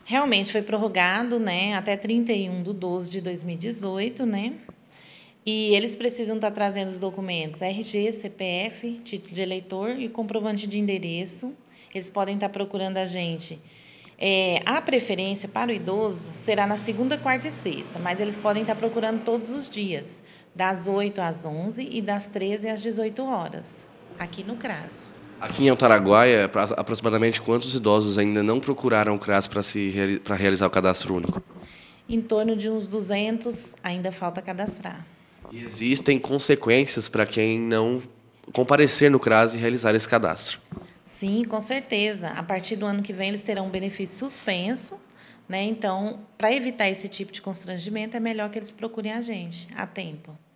Realmente foi prorrogado, né, até 31/12/2018, né? E eles precisam estar trazendo os documentos RG, CPF, título de eleitor e comprovante de endereço. Eles podem estar procurando a gente. A preferência para o idoso será na segunda, quarta e sexta, mas eles podem estar procurando todos os dias, das 8 às 11 e das 13 às 18 horas, aqui no CRAS. Aqui em Altaraguaia, aproximadamente quantos idosos ainda não procuraram o CRAS para realizar o cadastro único? Em torno de uns 200 ainda falta cadastrar. E existem consequências para quem não comparecer no CRAS e realizar esse cadastro? Sim, com certeza. A partir do ano que vem, eles terão um benefício suspenso, né? Então, para evitar esse tipo de constrangimento, é melhor que eles procurem a gente a tempo.